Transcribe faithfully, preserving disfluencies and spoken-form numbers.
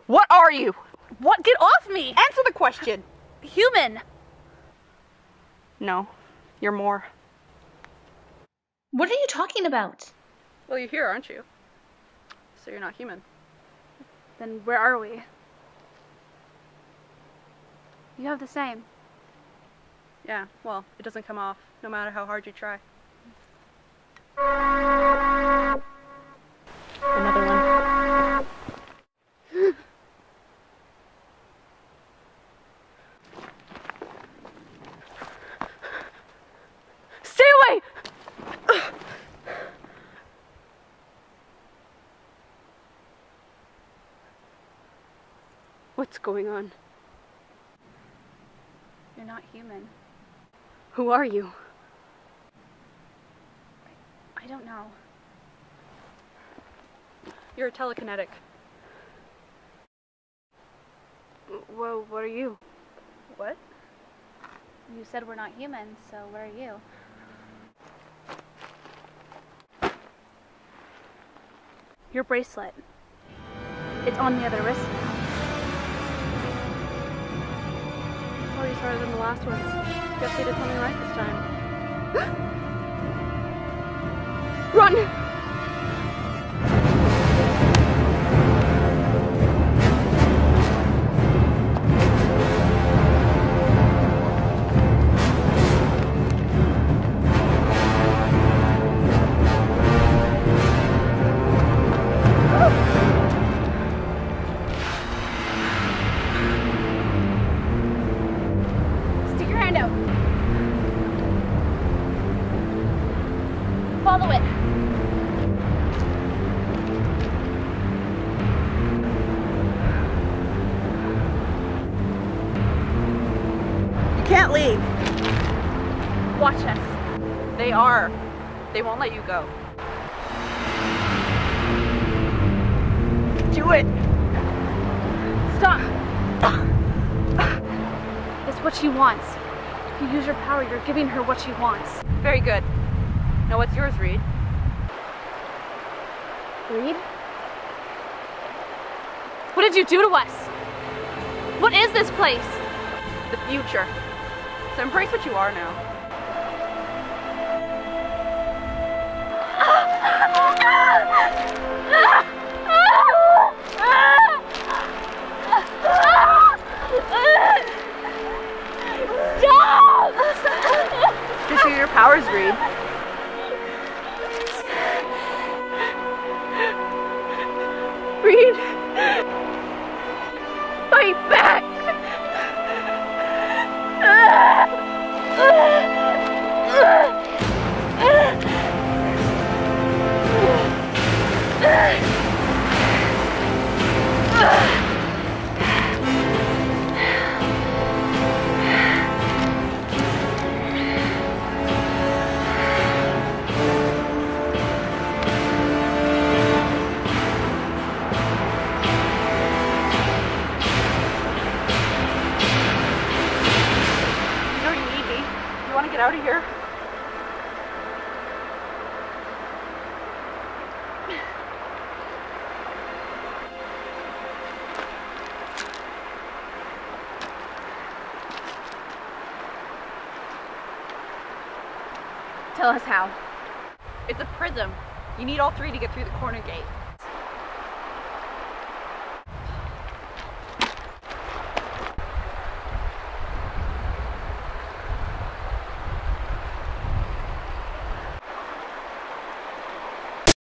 What are you? What? Get off me! Answer the question. Human. No, you're more. What are you talking about? Well, you're here, aren't you? So you're not human. Then where are we? You have the same. Yeah, well, it doesn't come off, no matter how hard you try. Another one. Stay away! What's going on? You're not human. Who are you? I don't know. You're a telekinetic. Well, what are you? What? You said we're not human, so where are you? Your bracelet. It's on the other wrist now. Oh, you started in the last ones. Guess they did something right this time. Run! Follow it. You can't leave. Watch us. They are. They won't let you go. Do it. Stop. It's what she wants. If you use your power, you're giving her what she wants. Very good. Now what's yours, Reed? Reed? What did you do to us? What is this place? The future. So embrace what you are now. Stop! Just use your powers, Reed. Reed! Fight back! You want to get out of here? Tell us how. It's a prism. You need all three to get through the corner gate.